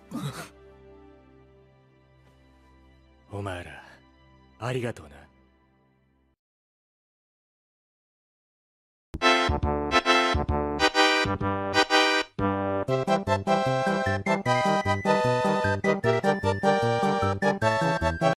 お前らありがとうな。